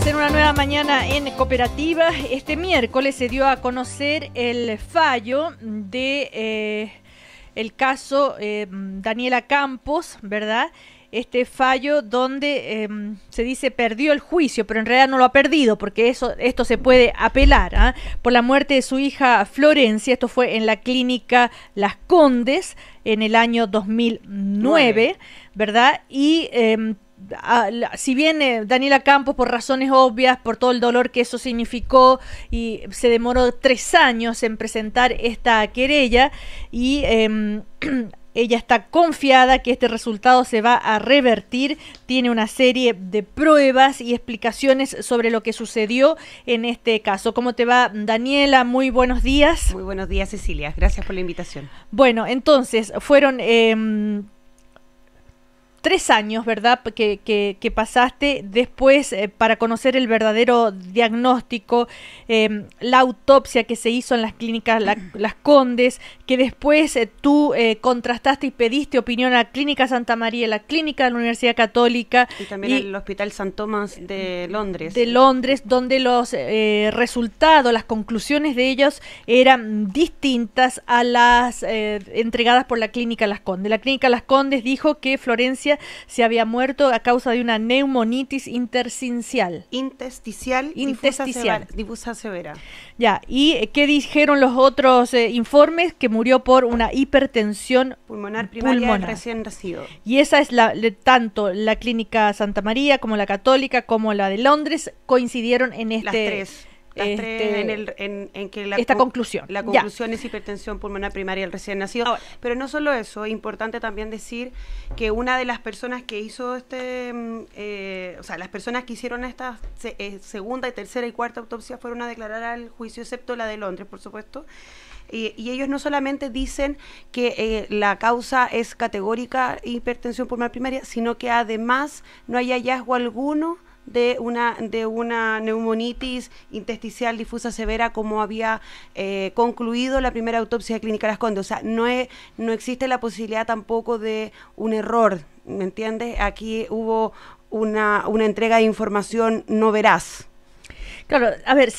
En una nueva mañana en Cooperativa, este miércoles se dio a conocer el fallo de el caso Daniela Campos, ¿verdad? Este fallo donde se dice perdió el juicio, pero en realidad no lo ha perdido porque esto se puede apelar por la muerte de su hija Florencia. Esto fue en la clínica Las Condes en el año 2009, ¿verdad? Y si bien Daniela Campos, por razones obvias, por todo el dolor que eso significó, y se demoró 3 años en presentar esta querella, y ella está confiada que este resultado se va a revertir. Tiene una serie de pruebas y explicaciones sobre lo que sucedió en este caso. ¿Cómo te va, Daniela? Muy buenos días. Muy buenos días, Cecilia. Gracias por la invitación. Bueno, entonces, fueron 3 años, ¿verdad?, que pasaste después para conocer el verdadero diagnóstico, la autopsia que se hizo en las clínicas Las Condes, que después tú contrastaste y pediste opinión a la Clínica Santa María, la Clínica de la Universidad Católica. Y también el Hospital St. Thomas de Londres. De Londres, donde los resultados, las conclusiones de ellos eran distintas a las entregadas por la Clínica Las Condes. La Clínica Las Condes dijo que Florencia se había muerto a causa de una neumonitis intersticial. Difusa severa. Ya, ¿y qué dijeron los otros informes? Que murió por una hipertensión pulmonar primaria del recién nacido. Y esa es tanto la Clínica Santa María como la Católica como la de Londres coincidieron en esta conclusión. La conclusión es hipertensión pulmonar primaria del recién nacido. Ahora, pero no solo eso, es importante también decir que una de las personas que hizo las personas que hicieron esta segunda, tercera y cuarta autopsia fueron a declarar al juicio, excepto la de Londres, por supuesto. Y ellos no solamente dicen que la causa es categórica hipertensión pulmonar primaria, sino que además no hay hallazgo alguno de una neumonitis intersticial difusa severa, como había concluido la primera autopsia de Clínica Las Condes. O sea, no existe la posibilidad tampoco de un error, ¿me entiendes? Aquí hubo una entrega de información no veraz. Claro, a ver,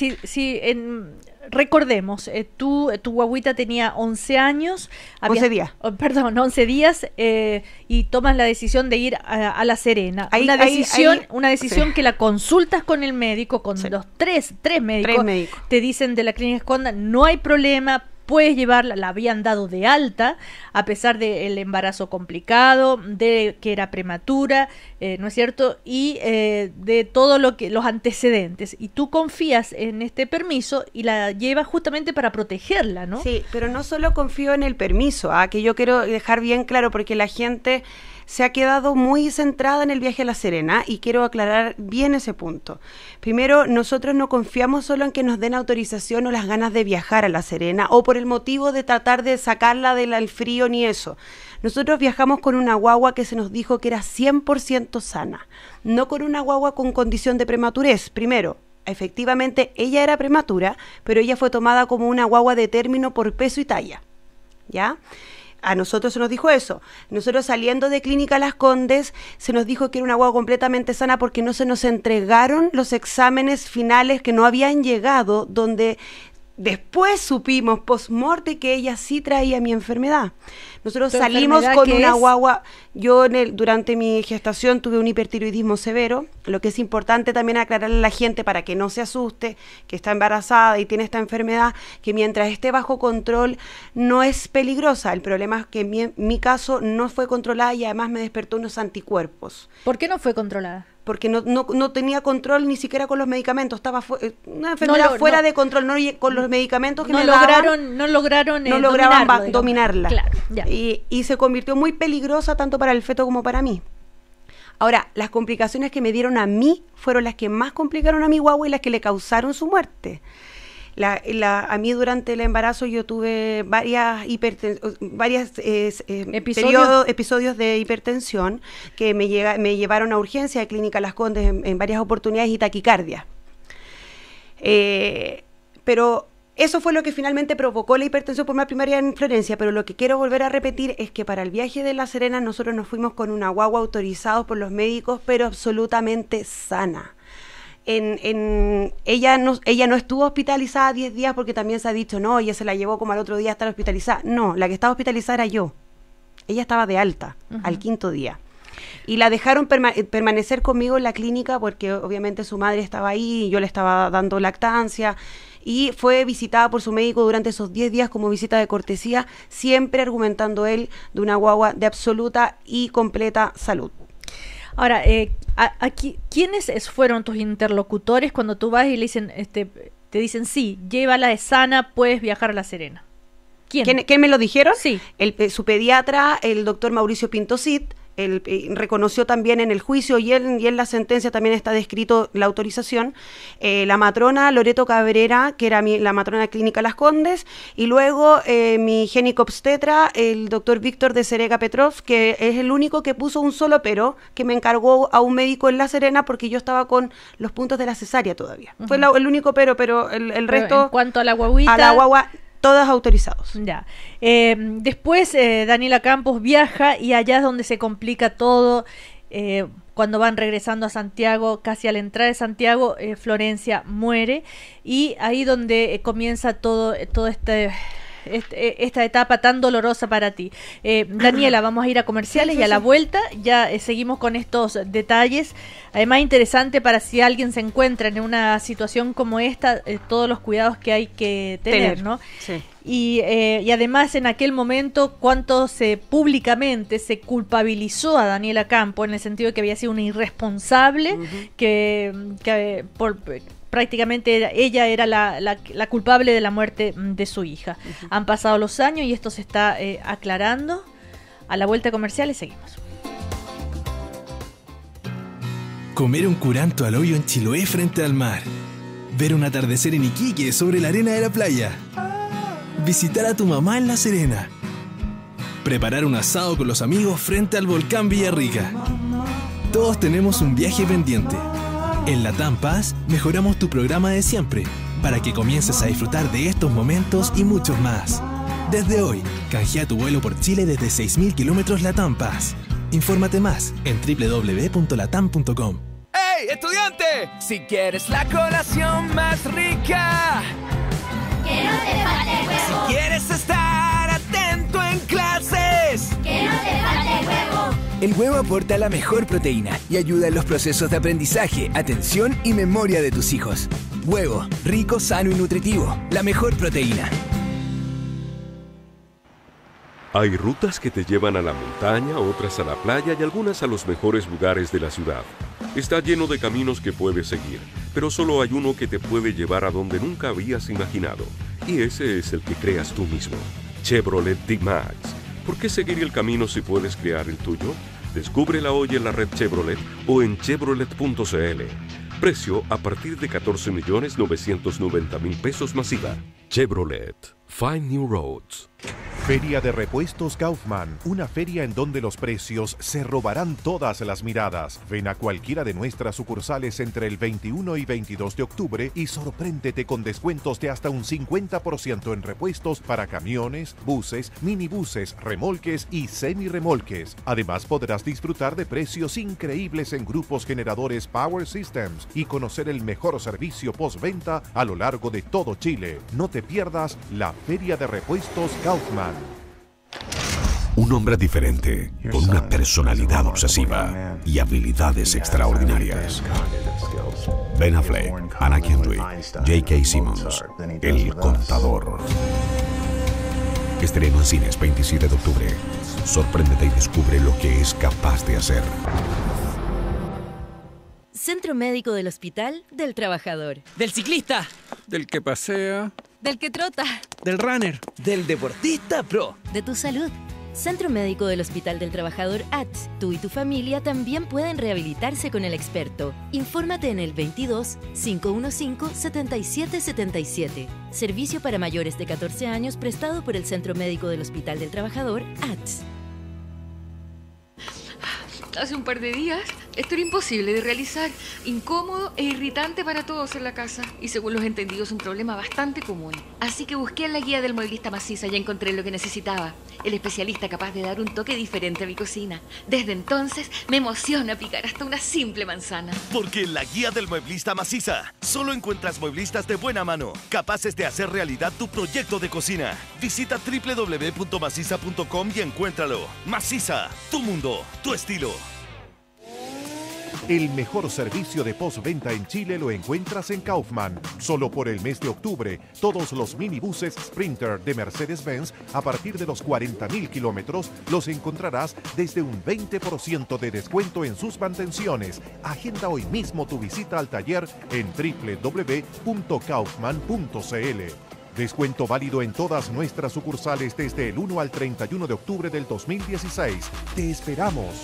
recordemos, tu guagüita tenía 11 años. 11 días. 11 días y tomas la decisión de ir a La Serena. Una decisión que la consultas con el médico, con los tres médicos. Te dicen de la Clínica Esconda, no hay problema, puedes llevarla. La habían dado de alta a pesar del embarazo complicado, de que era prematura, ¿no es cierto? Y de todo los antecedentes. Y tú confías en este permiso y la llevas justamente para protegerla, ¿no? Sí, pero no solo confío en el permiso, que yo quiero dejar bien claro, porque la gente se ha quedado muy centrada en el viaje a La Serena y quiero aclarar bien ese punto. Primero, nosotros no confiamos solo en que nos den autorización o las ganas de viajar a La Serena o por el motivo de tratar de sacarla del frío ni eso. Nosotros viajamos con una guagua que se nos dijo que era 100% sana, no con una guagua con condición de prematurez. Primero, efectivamente ella era prematura, pero ella fue tomada como una guagua de término por peso y talla, ¿ya? A nosotros se nos dijo eso. Nosotros, saliendo de Clínica Las Condes, se nos dijo que era una guagua completamente sana porque no se nos entregaron los exámenes finales que no habían llegado, donde después supimos post-morte que ella sí traía mi enfermedad. Nosotros salimos con una guagua. Yo durante mi gestación tuve un hipertiroidismo severo. Lo que es importante también aclararle a la gente, para que no se asuste, que está embarazada y tiene esta enfermedad, que mientras esté bajo control no es peligrosa. El problema es que mi caso no fue controlada y además me despertó unos anticuerpos. ¿Por qué no fue controlada? Porque no tenía control ni siquiera con los medicamentos. Estaba una enfermedad fuera de control, no con los medicamentos que no lograron dominarla. Claro, ya. Y se convirtió muy peligrosa tanto para el feto como para mí. Ahora, las complicaciones que me dieron a mí fueron las que más complicaron a mi guagua y las que le causaron su muerte. A mí durante el embarazo yo tuve episodios de hipertensión que me llevaron a urgencia de Clínica Las Condes en varias oportunidades, y taquicardia. Pero eso fue lo que finalmente provocó la hipertensión pulmonar primaria en Florencia. Pero lo que quiero volver a repetir es que para el viaje de La Serena nosotros nos fuimos con una guagua autorizados por los médicos, pero absolutamente sana. ella no estuvo hospitalizada 10 días porque también se ha dicho, no, ella se la llevó como al otro día a estar hospitalizada. No, la que estaba hospitalizada era yo. Ella estaba de alta al 5.º día. Y la dejaron permanecer conmigo en la clínica porque obviamente su madre estaba ahí y yo le estaba dando lactancia. Y fue visitada por su médico durante esos 10 días como visita de cortesía, siempre argumentando él de una guagua de absoluta y completa salud. Ahora, aquí, ¿quiénes fueron tus interlocutores cuando tú vas y le dicen, te dicen, sí, llévala, es sana, puedes viajar a La Serena? ¿Quién me lo dijeron? Sí. Su pediatra, el doctor Mauricio Pinto Cid. Él reconoció también en el juicio y en la sentencia también está descrito la autorización, la matrona Loreto Cabrera, que era la matrona de Clínica Las Condes, y luego mi ginecobstetra, el doctor Víctor de Serega Petrov, que es el único que puso un solo pero, que me encargó a un médico en La Serena porque yo estaba con los puntos de la cesárea todavía. Fue el único pero el resto... En cuanto a la guaguita... A la guagua... Todos autorizados. Ya. Después Daniela Campos viaja y allá es donde se complica todo. Cuando van regresando a Santiago, casi a la entrada de Santiago, Florencia muere. Y ahí donde comienza todo esta etapa tan dolorosa para ti. Daniela, vamos a ir a comerciales y a la vuelta ya seguimos con estos detalles. Además, interesante para si alguien se encuentra en una situación como esta, todos los cuidados que hay que tener, ¿no? Sí. Y además en aquel momento cuánto públicamente se culpabilizó a Daniela Campos en el sentido de que había sido una irresponsable, que prácticamente ella era la culpable de la muerte de su hija. Han pasado los años y esto se está aclarando. A la vuelta comercial y seguimos. Comer un curanto al hoyo en Chiloé frente al mar. Ver un atardecer en Iquique sobre la arena de la playa. Visitar a tu mamá en La Serena. Preparar un asado con los amigos frente al volcán Villarrica. Todos tenemos un viaje pendiente. En LATAM Pass mejoramos tu programa de siempre para que comiences a disfrutar de estos momentos y muchos más. Desde hoy, canjea tu vuelo por Chile desde 6.000 kilómetros LATAM Pass. Infórmate más en www.latam.com. ¡Hey, estudiante! Si quieres la colación más rica, que no te falte huevo. Si quieres estar atento en clases, que no te falte huevo. El huevo aporta la mejor proteína y ayuda en los procesos de aprendizaje, atención y memoria de tus hijos. Huevo, rico, sano y nutritivo. La mejor proteína. Hay rutas que te llevan a la montaña, otras a la playa y algunas a los mejores lugares de la ciudad. Está lleno de caminos que puedes seguir, pero solo hay uno que te puede llevar a donde nunca habías imaginado. Y ese es el que creas tú mismo. Chevrolet D-Max. ¿Por qué seguir el camino si puedes crear el tuyo? Descúbrela hoy en la red Chevrolet o en chevrolet.cl. Precio a partir de 14.990.000 pesos masiva. Chevrolet. Find New Roads. Feria de Repuestos Kaufman, una feria en donde los precios se robarán todas las miradas. Ven a cualquiera de nuestras sucursales entre el 21 y 22 de octubre y sorpréndete con descuentos de hasta un 50% en repuestos para camiones, buses, minibuses, remolques y semirremolques. Además podrás disfrutar de precios increíbles en grupos generadores Power Systems y conocer el mejor servicio postventa a lo largo de todo Chile. No te pierdas la Feria de Repuestos Kaufman. Un hombre diferente, con una personalidad obsesiva y habilidades extraordinarias. Ben Affleck, Anna Kendrick, J.K. Simmons, El Contador. Estreno en cines 27 de octubre. Sorpréndete y descubre lo que es capaz de hacer. Centro Médico del Hospital del Trabajador. del ciclista, Del que pasea, Del que trota. del runner. del deportista pro. De tu salud. Centro Médico del Hospital del Trabajador ATS. Tú y tu familia también pueden rehabilitarse con el experto. Infórmate en el 22-515-7777. Servicio para mayores de 14 años prestado por el Centro Médico del Hospital del Trabajador ATS. Hace un par de días Esto era imposible de realizar, incómodo e irritante para todos en la casa y según los entendidos un problema bastante común. Así que busqué en la guía del mueblista Maciza y encontré lo que necesitaba, el especialista capaz de dar un toque diferente a mi cocina. Desde entonces me emociona picar hasta una simple manzana. Porque en la guía del mueblista Maciza solo encuentras mueblistas de buena mano, capaces de hacer realidad tu proyecto de cocina. Visita www.maciza.com y encuéntralo. Maciza, tu mundo, tu estilo. El mejor servicio de postventa en Chile lo encuentras en Kaufman. Solo por el mes de octubre, todos los minibuses Sprinter de Mercedes-Benz a partir de los 40.000 kilómetros los encontrarás desde un 20% de descuento en sus mantenciones. Agenda hoy mismo tu visita al taller en www.kaufman.cl. Descuento válido en todas nuestras sucursales desde el 1 al 31 de octubre del 2016. ¡Te esperamos!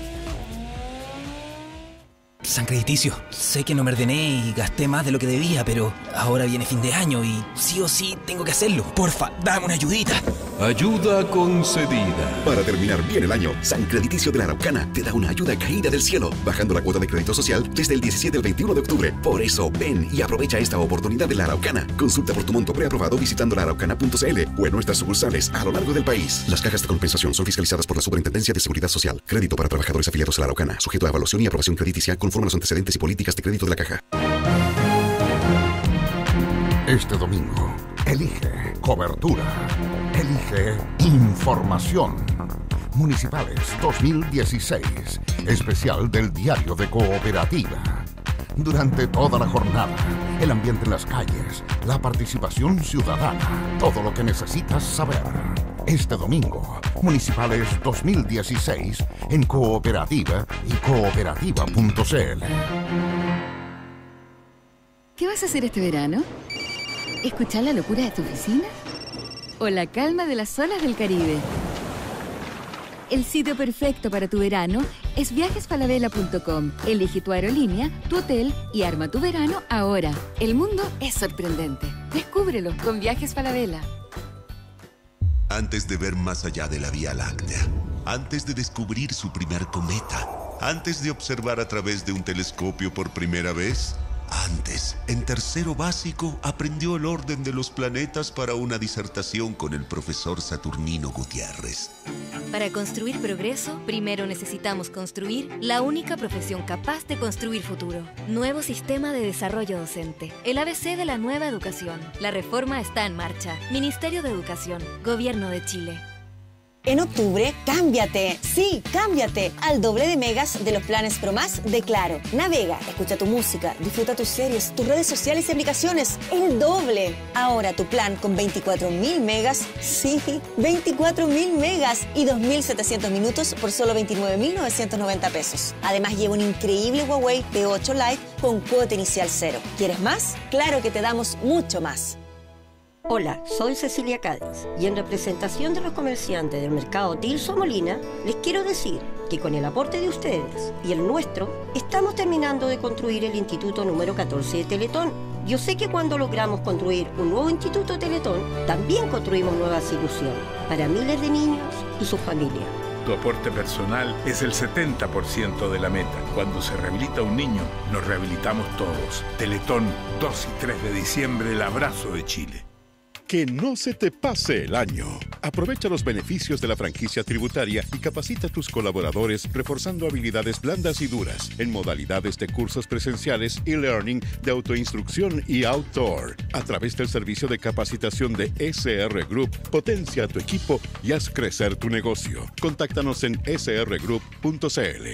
San Crediticio, sé que no me ordené y gasté más de lo que debía, pero ahora viene fin de año y sí o sí tengo que hacerlo. Porfa, dame una ayudita. Ayuda concedida. Para terminar bien el año, San Crediticio de la Araucana te da una ayuda caída del cielo, bajando la cuota de crédito social desde el 17 al 21 de octubre. Por eso, ven y aprovecha esta oportunidad de la Araucana. Consulta por tu monto preaprobado visitando laaraucana.cl o en nuestras sucursales a lo largo del país. Las cajas de compensación son fiscalizadas por la Superintendencia de Seguridad Social. Crédito para trabajadores afiliados a la Araucana, sujeto a evaluación y aprobación crediticia conforme a los antecedentes y políticas de crédito de la caja. Este domingo, elige cobertura. Elige información. Municipales 2016. Especial del Diario de Cooperativa. Durante toda la jornada, el ambiente en las calles, la participación ciudadana, todo lo que necesitas saber. Este domingo, Municipales 2016 en Cooperativa y cooperativa.cl. ¿Qué vas a hacer este verano? ¿Escuchar la locura de tu oficina? ¿O la calma de las olas del Caribe? El sitio perfecto para tu verano es viajesfalabella.com. Elige tu aerolínea, tu hotel y arma tu verano ahora. El mundo es sorprendente. Descúbrelo con Viajes Falabella. Antes de ver más allá de la Vía Láctea, antes de descubrir su primer cometa, antes de observar a través de un telescopio por primera vez, antes, en tercero básico, aprendió el orden de los planetas para una disertación con el profesor Saturnino Gutiérrez. Para construir progreso, primero necesitamos construir la única profesión capaz de construir futuro. Nuevo sistema de desarrollo docente. El ABC de la nueva educación. La reforma está en marcha. Ministerio de Educación. Gobierno de Chile. En octubre, cámbiate, sí, cámbiate al doble de megas de los planes Pro Más de Claro. Navega, escucha tu música, disfruta tus series, tus redes sociales y aplicaciones, el doble. Ahora tu plan con 24.000 megas, sí, 24.000 megas y 2.700 minutos por solo 29.990 pesos. Además lleva un increíble Huawei P8 Lite con cuota inicial cero. ¿Quieres más? Claro que te damos mucho más. Hola, soy Cecilia Cádiz y en representación de los comerciantes del mercado Tilso Molina les quiero decir que con el aporte de ustedes y el nuestro estamos terminando de construir el Instituto número 14 de Teletón. Yo sé que cuando logramos construir un nuevo Instituto Teletón también construimos nuevas ilusiones para miles de niños y sus familias. Tu aporte personal es el 70% de la meta. Cuando se rehabilita un niño, nos rehabilitamos todos. Teletón, 2 y 3 de diciembre, el abrazo de Chile. Que no se te pase el año. Aprovecha los beneficios de la franquicia tributaria y capacita a tus colaboradores reforzando habilidades blandas y duras en modalidades de cursos presenciales y learning de autoinstrucción y outdoor. A través del servicio de capacitación de SR Group, potencia a tu equipo y haz crecer tu negocio. Contáctanos en srgroup.cl.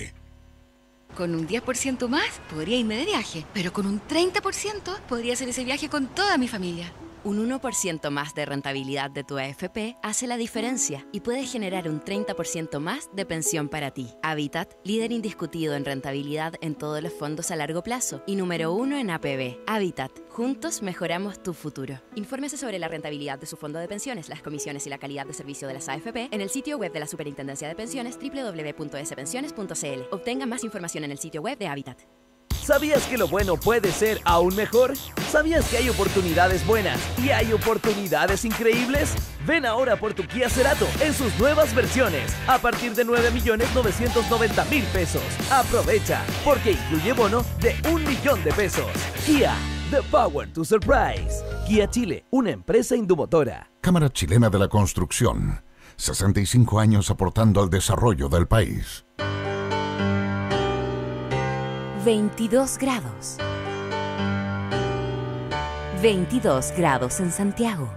Con un 10% más podría irme de viaje, pero con un 30% podría hacer ese viaje con toda mi familia. Un 1% más de rentabilidad de tu AFP hace la diferencia y puede generar un 30% más de pensión para ti. Habitat, líder indiscutido en rentabilidad en todos los fondos a largo plazo y número 1 en APB. Habitat, juntos mejoramos tu futuro. Infórmese sobre la rentabilidad de su fondo de pensiones, las comisiones y la calidad de servicio de las AFP en el sitio web de la Superintendencia de Pensiones www.spensiones.cl. Obtenga más información en el sitio web de Habitat. ¿Sabías que lo bueno puede ser aún mejor? ¿Sabías que hay oportunidades buenas y hay oportunidades increíbles? Ven ahora por tu Kia Cerato en sus nuevas versiones a partir de 9.990.000 pesos. Aprovecha, porque incluye bono de 1 millón de pesos. Kia, the power to surprise. Kia Chile, una empresa indumotora. Cámara Chilena de la Construcción. 65 años aportando al desarrollo del país. 22 grados. 22 grados en Santiago.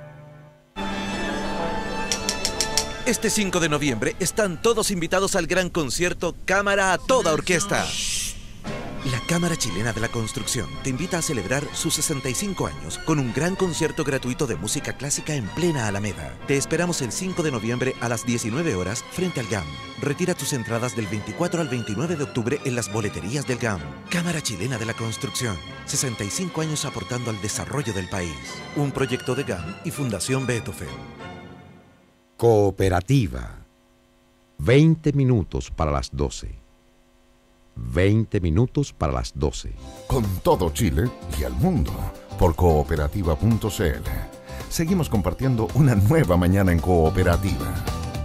Este 5 de noviembre están todos invitados al gran concierto Cámara a toda orquesta. La Cámara Chilena de la Construcción te invita a celebrar sus 65 años con un gran concierto gratuito de música clásica en plena Alameda. Te esperamos el 5 de noviembre a las 19 horas frente al GAM. Retira tus entradas del 24 al 29 de octubre en las boleterías del GAM. Cámara Chilena de la Construcción. 65 años aportando al desarrollo del país. Un proyecto de GAM y Fundación Beethoven. Cooperativa. 20 minutos para las 12. 20 minutos para las 12. Con todo Chile y el mundo por cooperativa.cl. Seguimos compartiendo una nueva mañana en Cooperativa.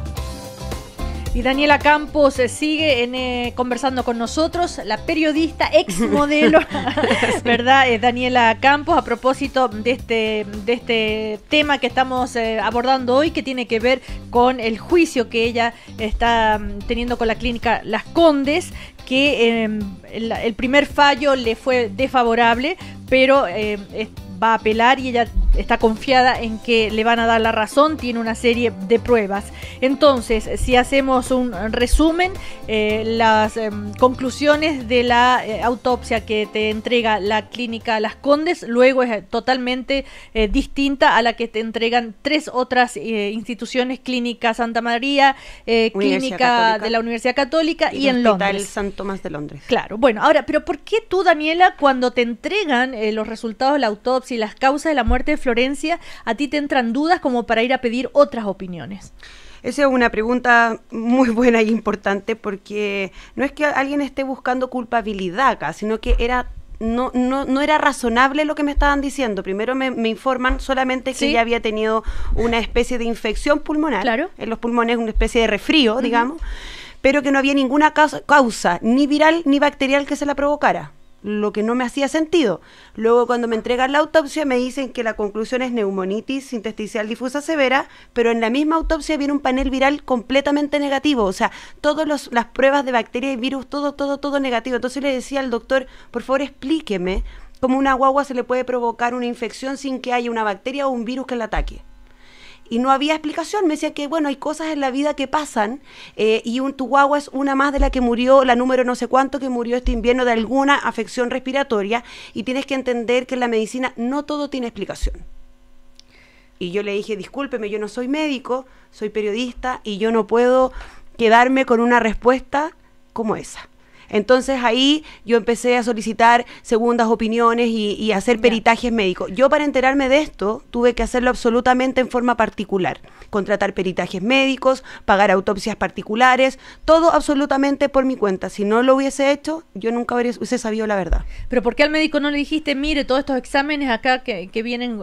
Y Daniela Campos sigue conversando con nosotros, la periodista exmodelo, ¿verdad? Daniela Campos, a propósito de este tema que estamos abordando hoy, que tiene que ver con el juicio que ella está teniendo con la clínica Las Condes, que el primer fallo le fue desfavorable, pero va a apelar y ella está confiada en que le van a dar la razón, tiene una serie de pruebas. Entonces, si hacemos un resumen, las conclusiones de la autopsia que te entrega la clínica Las Condes, luego es totalmente distinta a la que te entregan 3 otras instituciones: Clínica Santa María, Clínica Católica de la Universidad Católica y en Londres. El San Tomás de Londres. Claro, bueno, ahora, pero ¿por qué tú, Daniela, cuando te entregan los resultados de la autopsia y las causas de la muerte de Florencia, a ti te entran dudas como para ir a pedir otras opiniones? Esa es una pregunta muy buena y importante, porque no es que alguien esté buscando culpabilidad acá, sino que no era razonable lo que me estaban diciendo. Primero me informan solamente que ella había tenido una especie de infección pulmonar, en los pulmones, una especie de resfrío, digamos, pero que no había ninguna causa, ni viral ni bacterial, que se la provocara, lo que no me hacía sentido. Luego, cuando me entregan la autopsia, me dicen que la conclusión es neumonitis intersticial difusa severa, pero en la misma autopsia viene un panel viral completamente negativo, o sea, todas las pruebas de bacterias y virus, todo negativo. Entonces le decía al doctor, por favor explíqueme cómo a una guagua se le puede provocar una infección sin que haya una bacteria o un virus que la ataque. Y no había explicación. Me decía que, bueno, hay cosas en la vida que pasan, y tu guagua es una más de la que murió, la número no sé cuánto, que murió este invierno de alguna afección respiratoria, y tienes que entender que en la medicina no todo tiene explicación. Y yo le dije, discúlpeme, yo no soy médico, soy periodista, y yo no puedo quedarme con una respuesta como esa. Entonces ahí yo empecé a solicitar segundas opiniones y hacer peritajes médicos. Yo, para enterarme de esto, tuve que hacerlo absolutamente en forma particular. Contratar peritajes médicos, pagar autopsias particulares, todo absolutamente por mi cuenta. Si no lo hubiese hecho, yo nunca hubiese sabido la verdad. ¿Pero por qué al médico no le dijiste, mire, todos estos exámenes acá que vienen,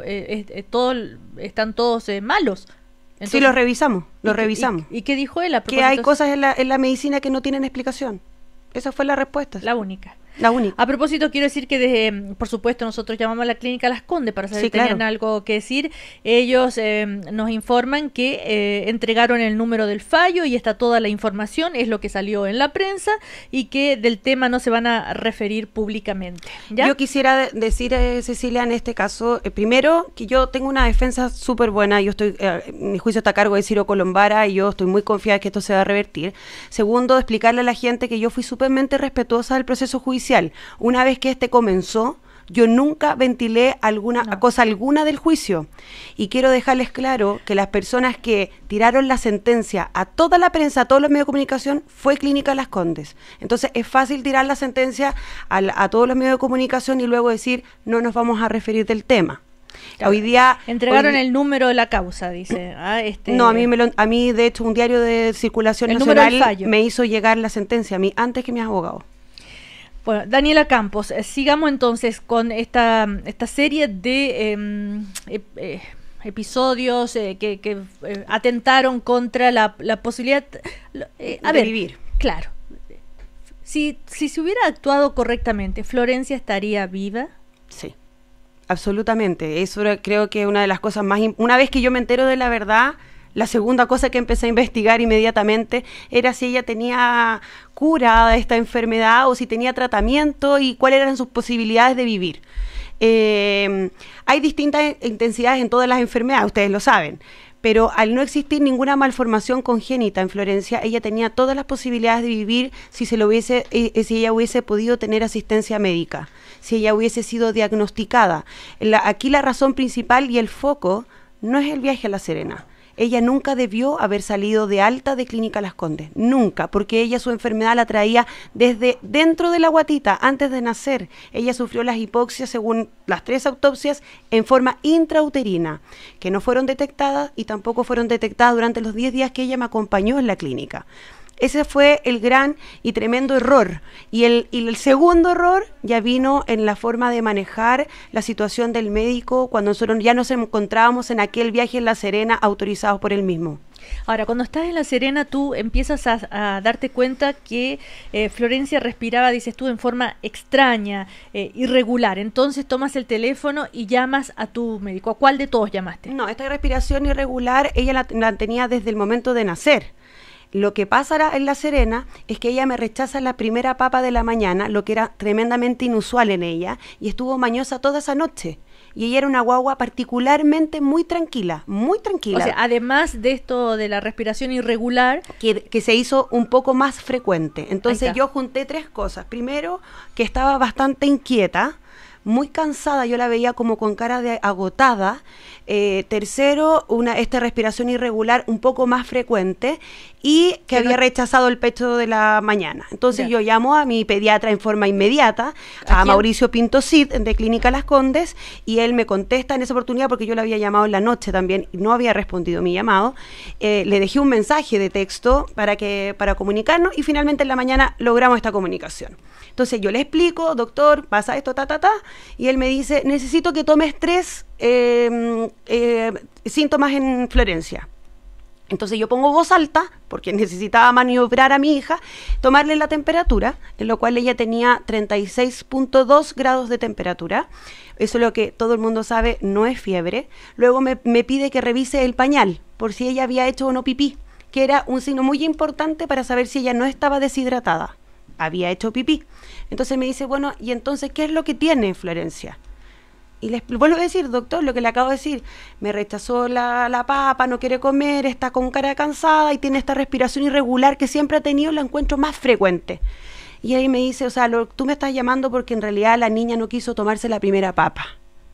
están todos malos? Entonces, sí, los revisamos. ¿Y qué dijo él? Que hay cosas en la medicina que no tienen explicación. Esa fue la respuesta. La única. La única. A propósito, quiero decir que, por supuesto, nosotros llamamos a la clínica Las Condes para saber si tenían algo que decir. Ellos nos informan que entregaron el número del fallo y está toda la información, es lo que salió en la prensa, y que del tema no se van a referir públicamente. ¿Ya? Yo quisiera decir, Cecilia, en este caso, primero, que yo tengo una defensa súper buena. Yo estoy, mi juicio está a cargo de Ciro Colombara y yo estoy muy confiada que esto se va a revertir. Segundo, explicarle a la gente que yo fui súpermente respetuosa del proceso judicial. Una vez que este comenzó, yo nunca ventilé cosa alguna del juicio. Y quiero dejarles claro que las personas que tiraron la sentencia a toda la prensa, a todos los medios de comunicación, fue Clínica Las Condes. Entonces es fácil tirar la sentencia a todos los medios de comunicación y luego decir, no nos vamos a referir del tema. Hoy día entregaron el número de la causa, dice. No, a mí de hecho un diario de circulación nacional me hizo llegar la sentencia a mí antes que mis abogados. Bueno, Daniela Campos, sigamos entonces con esta serie de episodios que atentaron contra la posibilidad de vivir. Claro. Si se hubiera actuado correctamente, ¿Florencia estaría viva? Sí, absolutamente. Eso creo que una de las cosas más... Una vez que yo me entero de la verdad, la segunda cosa que empecé a investigar inmediatamente era si ella tenía cura de esta enfermedad o si tenía tratamiento y cuáles eran sus posibilidades de vivir. Hay distintas intensidades en todas las enfermedades, ustedes lo saben. Pero al no existir ninguna malformación congénita en Florencia, ella tenía todas las posibilidades de vivir si si ella hubiese podido tener asistencia médica, si ella hubiese sido diagnosticada. Aquí la razón principal y el foco no es el viaje a La Serena. Ella nunca debió haber salido de alta de Clínica Las Condes, nunca, porque ella su enfermedad la traía desde dentro de la guatita, antes de nacer. Ella sufrió las hipoxias, según las 3 autopsias, en forma intrauterina, que no fueron detectadas y tampoco fueron detectadas durante los 10 días que ella me acompañó en la clínica. Ese fue el gran y tremendo error. Y el segundo error ya vino en la forma de manejar la situación del médico cuando nosotros ya nos encontrábamos en aquel viaje en La Serena autorizados por él mismo. Ahora, cuando estás en La Serena, tú empiezas a darte cuenta que Florencia respiraba, dices tú, en forma extraña, irregular. Entonces tomas el teléfono y llamas a tu médico. ¿A cuál de todos llamaste? No, esta respiración irregular ella la tenía desde el momento de nacer. Lo que pasa en La Serena es que ella me rechaza la primera papa de la mañana, lo que era tremendamente inusual en ella, y estuvo mañosa toda esa noche. Y ella era una guagua particularmente muy tranquila, muy tranquila. O sea, además de esto de la respiración irregular... Que se hizo un poco más frecuente. Entonces yo junté 3 cosas. Primero, que estaba bastante inquieta, muy cansada, yo la veía como con cara de agotada. Tercero, esta respiración irregular un poco más frecuente y que había rechazado el pecho de la mañana. Entonces yo llamo a mi pediatra en forma inmediata, a Mauricio Pinto Cid de Clínica Las Condes, y él me contesta en esa oportunidad porque yo le había llamado en la noche también y no había respondido mi llamado. Le dejé un mensaje de texto para comunicarnos y finalmente en la mañana logramos esta comunicación. Entonces yo le explico, doctor, pasa esto, y él me dice, necesito que tomes 3 síntomas en Florencia. Entonces yo pongo voz alta, porque necesitaba maniobrar a mi hija, tomarle la temperatura, en lo cual ella tenía 36.2 grados de temperatura. Eso es lo que todo el mundo sabe, no es fiebre. Luego me pide que revise el pañal, por si ella había hecho o no pipí, que era un signo muy importante para saber si ella no estaba deshidratada. Había hecho pipí. Entonces me dice, bueno, ¿y entonces qué es lo que tiene Florencia? Y les vuelvo a decir, doctor, lo que le acabo de decir, me rechazó la papa, no quiere comer, está con cara cansada y tiene esta respiración irregular que siempre ha tenido, la encuentro más frecuente. Y ahí me dice, o sea, tú me estás llamando porque en realidad la niña no quiso tomarse la primera papa.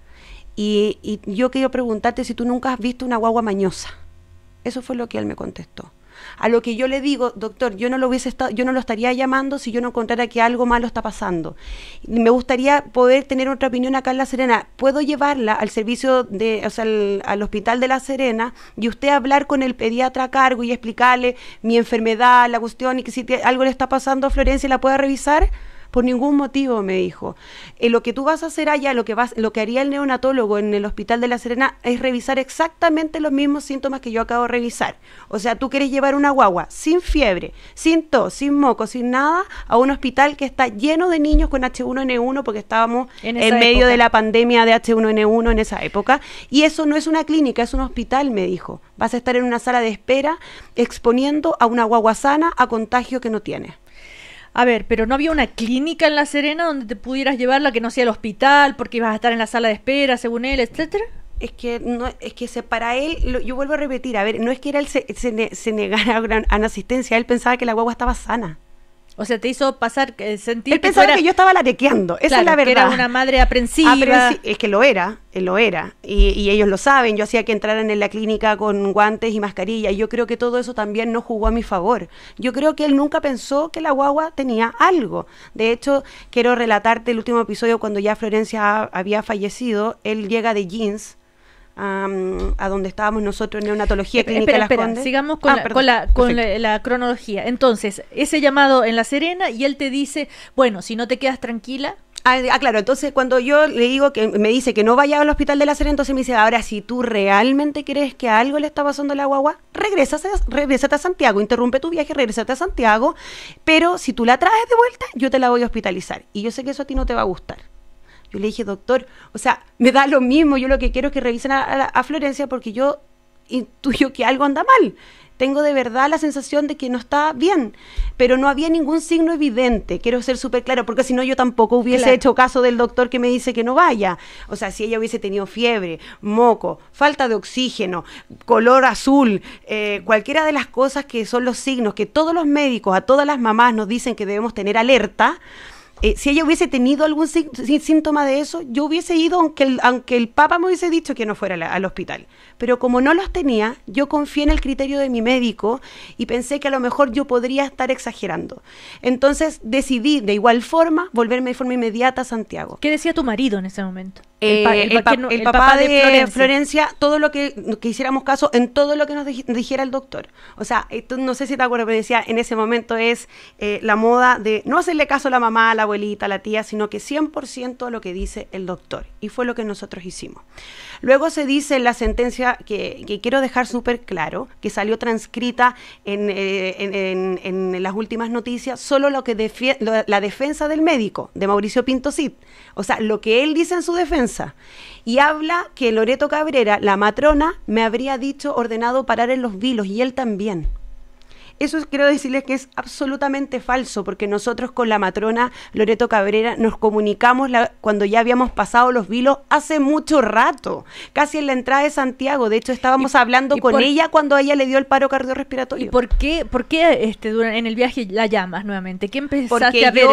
Y yo quiero preguntarte si tú nunca has visto una guagua mañosa. Eso fue lo que él me contestó. A lo que yo le digo, doctor, yo no lo estaría llamando si yo no encontrara que algo malo está pasando. Me gustaría poder tener otra opinión acá en La Serena. ¿Puedo llevarla al servicio al hospital de La Serena y usted hablar con el pediatra a cargo y explicarle mi enfermedad, la cuestión, y que si algo le está pasando a Florencia la pueda revisar? Por ningún motivo, me dijo. Lo que tú vas a hacer allá, lo que haría el neonatólogo en el hospital de La Serena es revisar exactamente los mismos síntomas que yo acabo de revisar. O sea, tú quieres llevar una guagua sin fiebre, sin tos, sin moco, sin nada, a un hospital que está lleno de niños con H1N1, porque estábamos en medio de la pandemia de H1N1 en esa época. Y eso no es una clínica, es un hospital, me dijo. Vas a estar en una sala de espera exponiendo a una guagua sana a contagio que no tiene. A ver, pero ¿no había una clínica en La Serena donde te pudieras llevarla que no sea el hospital porque ibas a estar en la sala de espera, según él, etcétera? Para él, yo vuelvo a repetir, a ver, no es que él se negara a una asistencia, él pensaba que la guagua estaba sana. O sea, te hizo pasar, sentir él pensaba que yo estaba latequeando, esa es la verdad. Que era una madre aprensiva. Es que lo era, él lo era, y ellos lo saben. Yo hacía que entraran en la clínica con guantes y mascarilla, y yo creo que todo eso también no jugó a mi favor. Yo creo que él nunca pensó que la guagua tenía algo. De hecho, quiero relatarte el último episodio cuando ya Florencia había fallecido. Él llega de jeans a donde estábamos nosotros en neonatología clínica Las Condes. Sigamos con la cronología. Entonces, ese llamado en La Serena y él te dice, bueno, si no te quedas tranquila, Claro, entonces cuando yo le digo que me dice que no vaya al hospital de La Serena, entonces me dice, ahora si tú realmente crees que algo le está pasando a la guagua, regrésate a Santiago, interrumpe tu viaje, regrésate a Santiago, pero si tú la traes de vuelta, yo te la voy a hospitalizar. Y yo sé que eso a ti no te va a gustar. Yo le dije, doctor, o sea, me da lo mismo, yo lo que quiero es que revisen a Florencia porque yo intuyo que algo anda mal. Tengo de verdad la sensación de que no está bien, pero no había ningún signo evidente, quiero ser súper claro, porque si no yo tampoco hubiese hecho caso del doctor que me dice que no vaya. O sea, si ella hubiese tenido fiebre, moco, falta de oxígeno, color azul, cualquiera de las cosas que son los signos que todos los médicos, a todas las mamás nos dicen que debemos tener alerta, si ella hubiese tenido algún síntoma de eso, yo hubiese ido, aunque el Papa me hubiese dicho que no fuera al hospital. Pero como no los tenía, yo confié en el criterio de mi médico y pensé que a lo mejor yo podría estar exagerando. Entonces decidí de igual forma volverme de forma inmediata a Santiago. ¿Qué decía tu marido en ese momento? El papá de Florencia, todo lo que hiciéramos caso en todo lo que nos dijera el doctor. O sea, no sé si te acuerdas, pero decía, en ese momento es la moda de no hacerle caso a la mamá, a la abuelita, a la tía, sino que 100% a lo que dice el doctor. Y fue lo que nosotros hicimos. Luego se dice en la sentencia que quiero dejar súper claro, que salió transcrita en las últimas noticias, solo lo que la defensa del médico, de Mauricio Pinto Cid. O sea, lo que él dice en su defensa. Y habla que Loreto Cabrera, la matrona, me habría ordenado parar en los vilos, y él también. Eso quiero decirles que es absolutamente falso, porque nosotros con la matrona Loreto Cabrera nos comunicamos cuando ya habíamos pasado los vilos hace mucho rato, casi en la entrada de Santiago. De hecho, estábamos hablando con ella cuando a ella le dio el paro cardiorrespiratorio. ¿Y por qué en el viaje la llamas nuevamente? ¿Qué empezaste a ver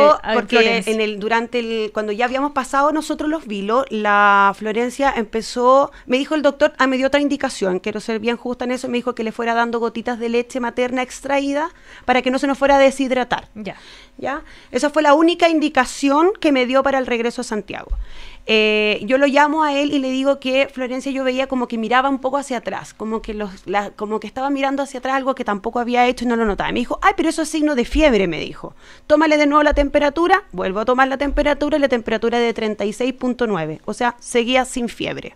cuando ya habíamos pasado nosotros los vilos, la Florencia empezó, me dijo el doctor, me dio otra indicación, quiero ser bien justa en eso, me dijo que le fuera dando gotitas de leche materna extraída para que no se nos fuera a deshidratar. ¿Ya? Esa fue la única indicación que me dio para el regreso a Santiago. Yo lo llamo a él y le digo que Florencia, yo veía como que miraba un poco hacia atrás, como que estaba mirando hacia atrás, algo que tampoco había hecho y no lo notaba. Me dijo, pero eso es signo de fiebre, me dijo. Tómale de nuevo la temperatura, vuelvo a tomar la temperatura y la temperatura de 36.9, o sea, seguía sin fiebre.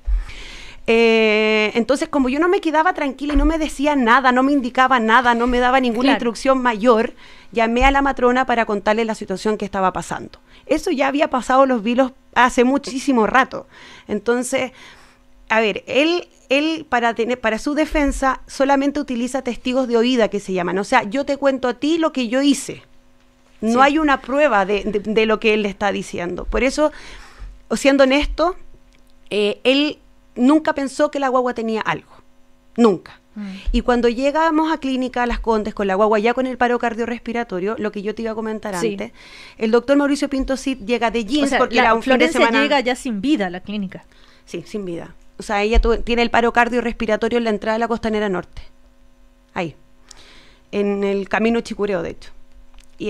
Entonces, como yo no me quedaba tranquila y no me decía nada, no me indicaba nada, no me daba ninguna instrucción mayor, llamé a la matrona para contarle la situación que estaba pasando. Eso ya había pasado los vilos hace muchísimo rato. Entonces, a ver, él para su defensa solamente utiliza testigos de oída, que se llaman. O sea, yo te cuento a ti lo que yo hice. No hay una prueba de lo que él le está diciendo. Por eso, siendo honesto, él nunca pensó que la guagua tenía algo, nunca. Y cuando llegamos a Clínica Las Condes con la guagua ya con el paro cardiorrespiratorio, lo que yo te iba a comentar antes, el doctor Mauricio Pinto Cid llega de jeans, porque era un fin de semana. Llega ya sin vida a la clínica. Sí, sin vida. O sea, ella tiene el paro cardiorrespiratorio en la entrada de la Costanera Norte, ahí, en el camino Chicureo, de hecho. Y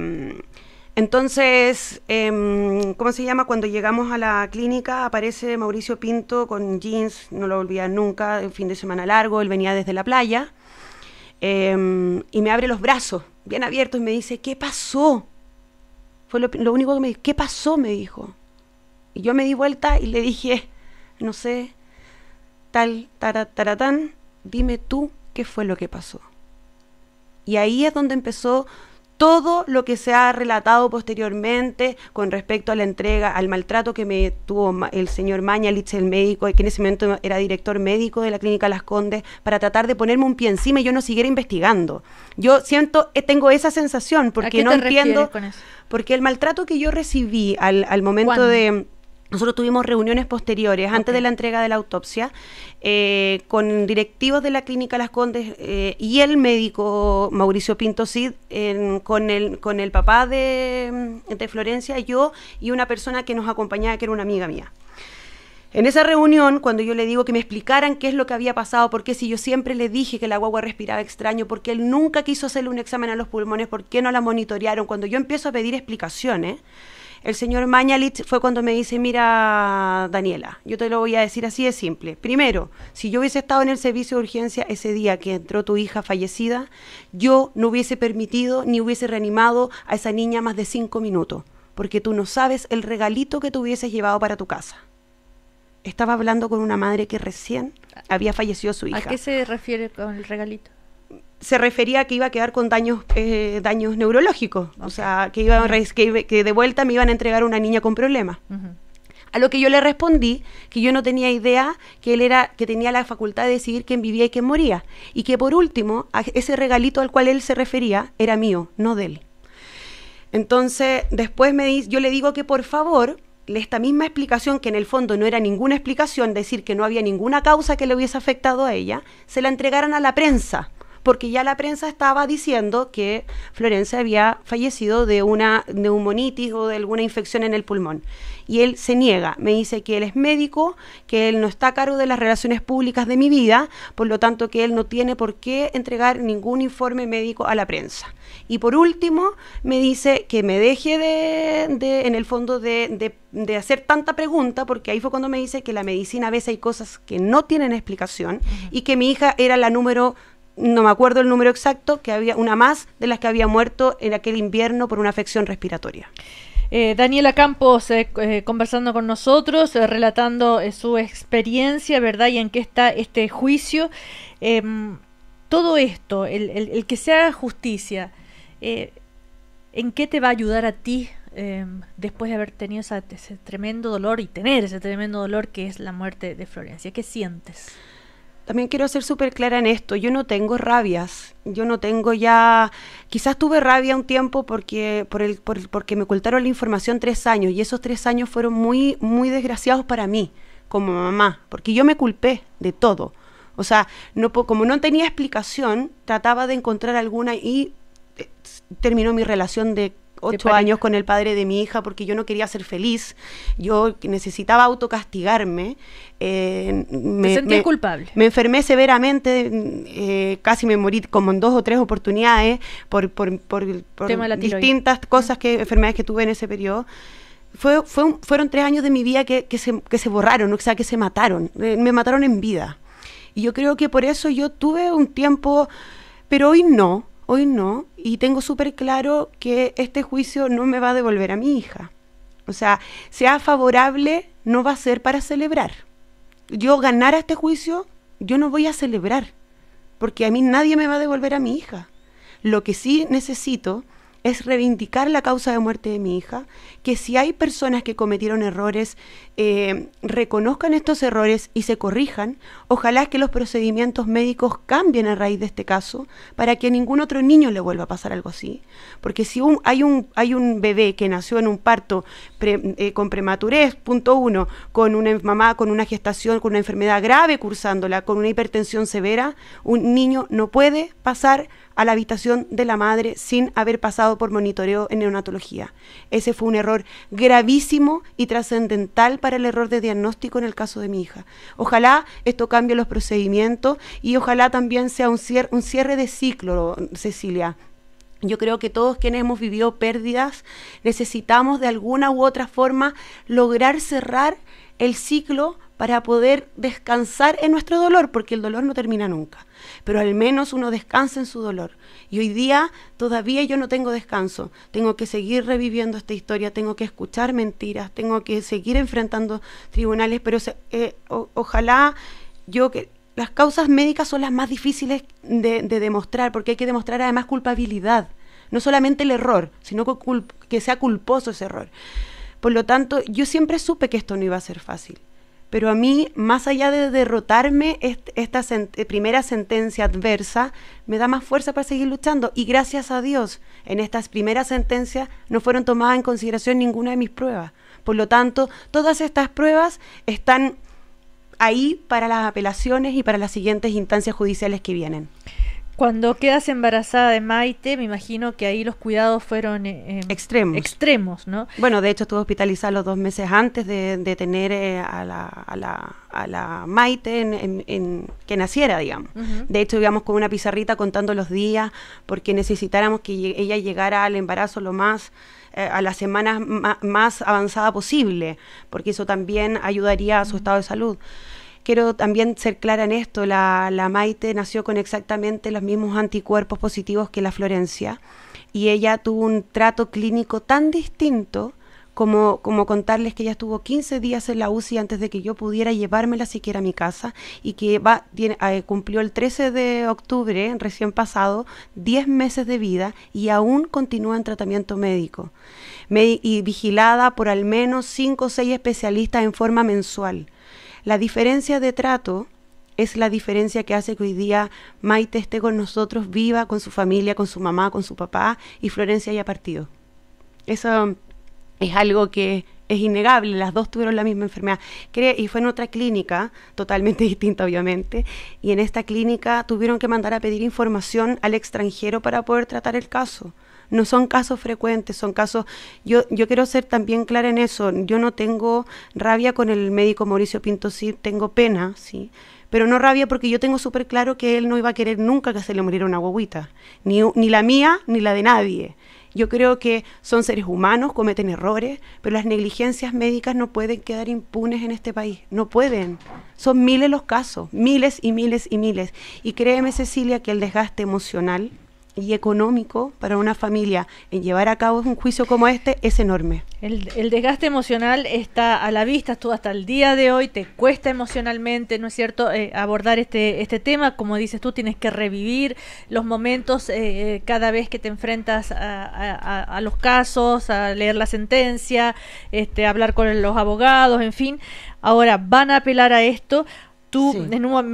entonces, ¿cómo se llama? Cuando llegamos a la clínica aparece Mauricio Pinto con jeans, no lo olvidas nunca, el fin de semana largo, él venía desde la playa, y me abre los brazos bien abiertos y me dice, ¿qué pasó? Fue lo único que me dijo, ¿qué pasó? Me dijo. Y yo me di vuelta y le dije, no sé, taratán, dime tú qué fue lo que pasó. Y ahí es donde empezó todo lo que se ha relatado posteriormente con respecto a la entrega, al maltrato que me tuvo el señor Mañalich, el médico, que en ese momento era director médico de la Clínica Las Condes, para tratar de ponerme un pie encima y yo no siguiera investigando. Yo tengo esa sensación, porque no entiendo, porque el maltrato que yo recibí al momento de... Nosotros tuvimos reuniones posteriores, antes de la entrega de la autopsia, con directivos de la Clínica Las Condes y el médico Mauricio Pinto Cid, con el papá de Florencia, yo y una persona que nos acompañaba, que era una amiga mía. En esa reunión, cuando yo le digo que me explicaran qué es lo que había pasado, por qué si yo siempre le dije que la guagua respiraba extraño, porque él nunca quiso hacerle un examen a los pulmones, por qué no la monitorearon, cuando yo empiezo a pedir explicaciones, el señor Mañalich fue cuando me dice, mira, Daniela, yo te lo voy a decir así de simple. Primero, si yo hubiese estado en el servicio de urgencia ese día que entró tu hija fallecida, yo no hubiese permitido ni hubiese reanimado a esa niña más de 5 minutos. porque tú no sabes el regalito que tú hubieses llevado para tu casa. Estaba hablando con una madre que recién había fallecido su hija. ¿A qué se refiere con el regalito? Se refería a que iba a quedar con daños neurológicos, o sea, que de vuelta me iban a entregar una niña con problemas. A lo que yo le respondí que yo no tenía idea que tenía la facultad de decidir quién vivía y quién moría, y que por último, ese regalito al cual él se refería era mío, no de él. Entonces, después yo le digo que por favor, esta misma explicación, que en el fondo no era ninguna explicación, decir que no había ninguna causa que le hubiese afectado a ella, se la entregaran a la prensa, porque ya la prensa estaba diciendo que Florencia había fallecido de una neumonitis o de alguna infección en el pulmón. Y él se niega, me dice que él es médico, que él no está a cargo de las relaciones públicas de mi vida, por lo tanto que él no tiene por qué entregar ningún informe médico a la prensa. Y por último, me dice que me deje en el fondo de hacer tanta pregunta, porque ahí fue cuando me dice que la medicina a veces hay cosas que no tienen explicación, y que mi hija era la número, no me acuerdo el número exacto, que había una más de las que había muerto en aquel invierno por una afección respiratoria. Daniela Campos conversando con nosotros, relatando su experiencia, ¿verdad? Y en qué está este juicio. Todo esto, el que se haga justicia, ¿en qué te va a ayudar a ti después de haber tenido ese tremendo dolor y tener ese tremendo dolor que es la muerte de Florencia? ¿Qué sientes? También quiero ser súper clara en esto, yo no tengo rabias, yo no tengo ya, quizás tuve rabia un tiempo porque me ocultaron la información 3 años, y esos 3 años fueron muy, muy desgraciados para mí, como mamá, porque yo me culpé de todo, o sea, como no tenía explicación, trataba de encontrar alguna y terminó mi relación de 8 años con el padre de mi hija, porque yo no quería ser feliz, yo necesitaba autocastigarme. ¿Te sentías culpable? Me enfermé severamente, casi me morí como en 2 o 3 oportunidades por distintas cosas, enfermedades que tuve en ese periodo. Fueron 3 años de mi vida que se borraron, o sea, que se mataron, me mataron en vida. Y yo creo que por eso yo tuve un tiempo, pero hoy no, y tengo súper claro que este juicio no me va a devolver a mi hija. O sea, sea favorable, no va a ser para celebrar. Yo ganar este juicio, yo no voy a celebrar, porque a mí nadie me va a devolver a mi hija. Lo que sí necesito es reivindicar la causa de muerte de mi hija, que si hay personas que cometieron errores, reconozcan estos errores y se corrijan. Ojalá que los procedimientos médicos cambien a raíz de este caso, para que a ningún otro niño le vuelva a pasar algo así. Porque si hay un bebé que nació en un parto con prematurez, punto 1, con una mamá con una gestación, con una enfermedad grave cursándola, con una hipertensión severa, un niño no puede pasar a la habitación de la madre sin haber pasado por monitoreo en neonatología. Ese fue un error gravísimo y trascendental para el error de diagnóstico en el caso de mi hija. Ojalá esto cambie los procedimientos y ojalá también sea un cierre de ciclo, Cecilia. Yo creo que todos quienes hemos vivido pérdidas necesitamos de alguna u otra forma lograr cerrar el ciclo para poder descansar en nuestro dolor, porque el dolor no termina nunca, pero al menos uno descansa en su dolor. Y hoy día todavía yo no tengo descanso, tengo que seguir reviviendo esta historia, tengo que escuchar mentiras, tengo que seguir enfrentando tribunales, pero ojalá que las causas médicas son las más difíciles de demostrar, porque hay que demostrar además culpabilidad, no solamente el error, sino que sea culposo ese error. Por lo tanto, yo siempre supe que esto no iba a ser fácil. Pero a mí, más allá de derrotarme, esta primera sentencia adversa me da más fuerza para seguir luchando. Y gracias a Dios, en estas primeras sentencias no fueron tomadas en consideración ninguna de mis pruebas. Por lo tanto, todas estas pruebas están ahí para las apelaciones y para las siguientes instancias judiciales que vienen. Cuando quedas embarazada de Maite, me imagino que ahí los cuidados fueron extremos, ¿no? Bueno, de hecho estuve hospitalizada los 2 meses antes de tener a la Maite que naciera, digamos. De hecho íbamos con una pizarrita contando los días porque necesitáramos que ella llegara al embarazo lo más a la semana más avanzada posible, porque eso también ayudaría a su estado de salud. Quiero también ser clara en esto, la Maite nació con exactamente los mismos anticuerpos positivos que la Florencia, y ella tuvo un trato clínico tan distinto como contarles que ella estuvo 15 días en la UCI antes de que yo pudiera llevármela siquiera a mi casa, y que cumplió el 13 de octubre, recién pasado, 10 meses de vida y aún continúa en tratamiento médico. Y vigilada por al menos 5 o 6 especialistas en forma mensual. La diferencia de trato es la diferencia que hace que hoy día Maite esté con nosotros, viva con su familia, con su mamá, con su papá, y Florencia haya partido. Eso es algo que es innegable. Las dos tuvieron la misma enfermedad. Y fue en otra clínica, totalmente distinta obviamente, y en esta clínica tuvieron que mandar a pedir información al extranjero para poder tratar el caso. No son casos frecuentes, son casos... Yo quiero ser también clara en eso. Yo no tengo rabia con el médico Mauricio Pinto, sí, tengo pena, sí, pero no rabia porque yo tengo súper claro que él no iba a querer nunca que se le muriera una guaguita, ni la mía ni la de nadie. Yo creo que son seres humanos, cometen errores, pero las negligencias médicas no pueden quedar impunes en este país, no pueden. Son miles los casos, miles y miles y miles. Y créeme, Cecilia, que el desgaste emocional y económico para una familia en llevar a cabo un juicio como este es enorme. El desgaste emocional está a la vista, tú hasta el día de hoy te cuesta emocionalmente, ¿no es cierto?, abordar este tema. Como dices tú, tienes que revivir los momentos cada vez que te enfrentas a los casos, a leer la sentencia, hablar con los abogados, en fin. Ahora van a apelar a esto. Tú sí.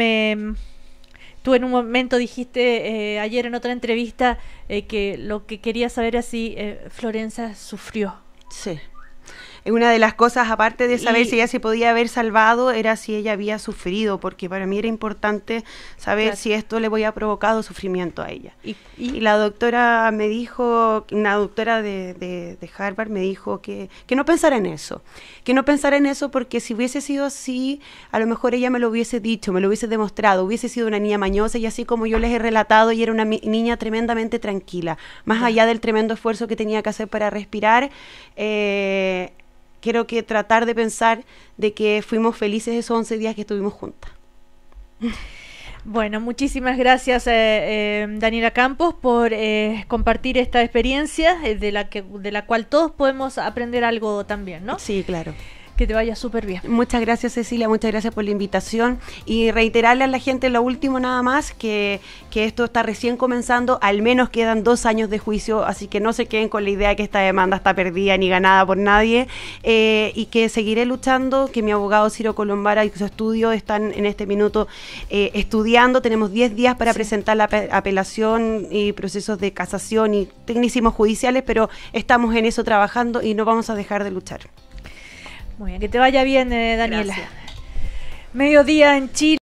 Tú en un momento dijiste ayer en otra entrevista que lo que querías saber era si Florencia sufrió. Sí. Una de las cosas, aparte de saber si ella se podía haber salvado, era si ella había sufrido, porque para mí era importante saber si esto le había provocado sufrimiento a ella. Y la doctora me dijo, una doctora de Harvard me dijo que no pensara en eso, porque si hubiese sido así, a lo mejor ella me lo hubiese dicho, me lo hubiese demostrado, hubiese sido una niña mañosa, y así como yo les he relatado, y era una niña tremendamente tranquila, más allá del tremendo esfuerzo que tenía que hacer para respirar. Quiero que tratar de pensar de que fuimos felices esos 11 días que estuvimos juntas. Bueno, muchísimas gracias Daniela Campos por compartir esta experiencia de la cual todos podemos aprender algo también, ¿no? Sí, claro. Que te vaya súper bien. Muchas gracias, Cecilia, muchas gracias por la invitación, y reiterarle a la gente lo último nada más, que esto está recién comenzando, al menos quedan 2 años de juicio, así que no se queden con la idea que esta demanda está perdida ni ganada por nadie, y que seguiré luchando, que mi abogado Ciro Colombara y su estudio están en este minuto estudiando. Tenemos 10 días para presentar la apelación y procesos de casación y tecnicismos judiciales, pero estamos en eso trabajando y no vamos a dejar de luchar. Muy bien, que te vaya bien, Daniela. Gracias. Mediodía en Chile.